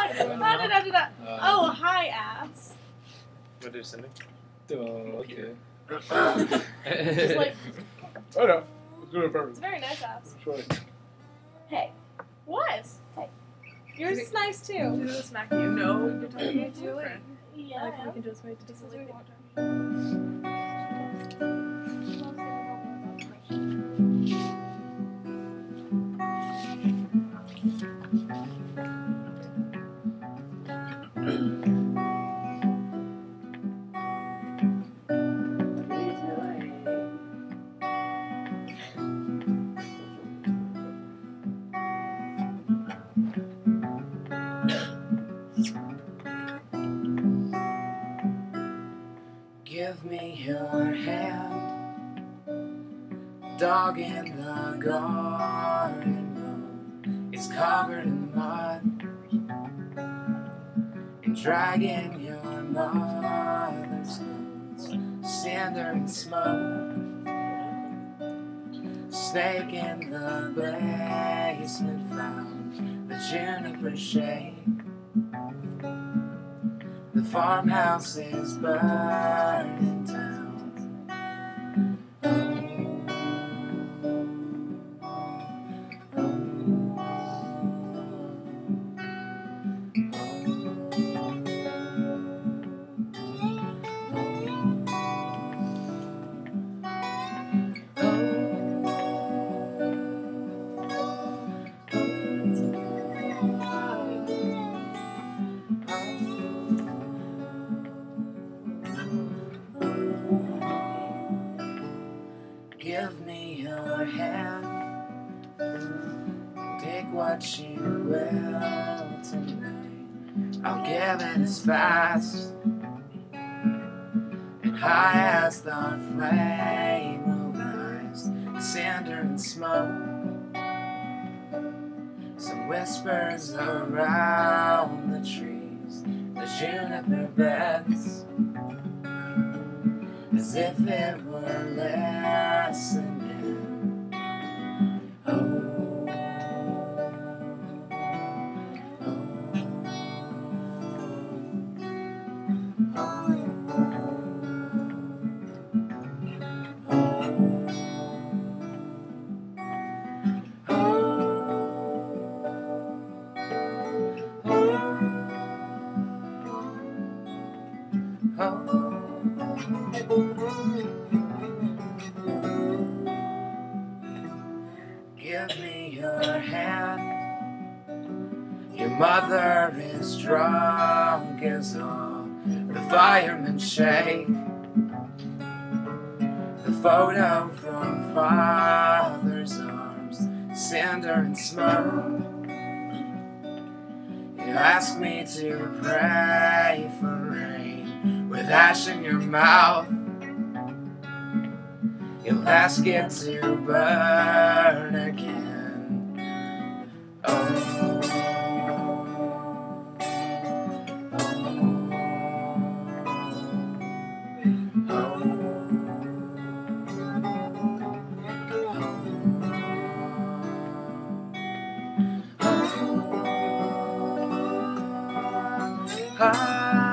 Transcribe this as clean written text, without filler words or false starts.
How did I? Oh, hi, ass. What did you send me? Oh, okay. Just like, Oh no. Let's do it perfect. it's a very nice ass. Sorry. Hey. What? Hey. Yours is nice I'm too. gonna smack you. No, you're talking to your friend. Yeah. Like, we can just wait to take a leak. Give me your hand, dog in the garden room is covered in mud, and dragging your mother's clothes, cinder and smoke, snake in the basement found the juniper shade. The farmhouse is burning down. Give me your hand, take what you will tonight. I'll give it as fast and high as the flame will rise. Cinder and smoke, some whispers around the trees, the juniper beds, as if it were listening. Give me your hand. Your mother is drunk as all the firemen shake. The photo from father's arms, cinder and smoke. You ask me to pray for rain with ash in your mouth. You'll ask it to burn again. Oh. Oh.